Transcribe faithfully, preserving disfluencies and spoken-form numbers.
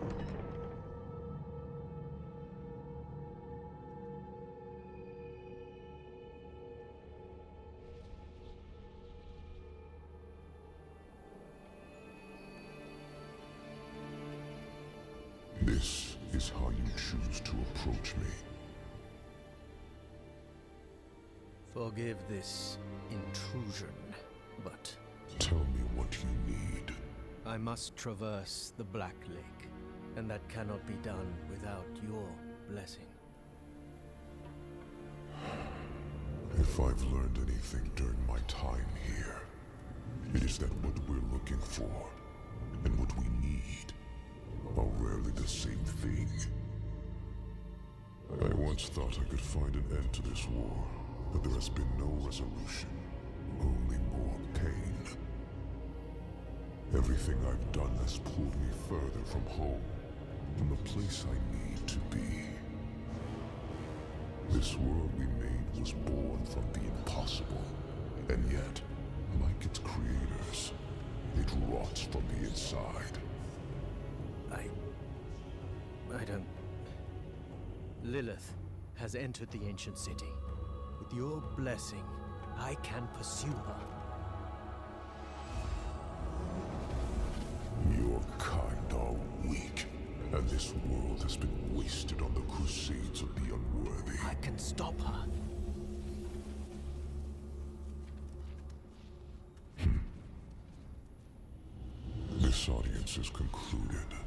This is how you choose to approach me. Forgive this intrusion, but... Tell me what you need. I must traverse the Black Lake, and that cannot be done without your blessing. If I've learned anything during my time here, it is that what we're looking for, and what we need, are rarely the same thing. I once thought I could find an end to this war, but there has been no resolution, only more pain. Everything I've done has pulled me further from home, from the place I need to be. This world we made was born from the impossible, and yet, like its creators, it rots from the inside. I... I don't... Lilith has entered the ancient city. With your blessing, I can pursue her. Your kind are weak, and this world has been wasted on the crusades of the unworthy. I can stop her. This audience is concluded.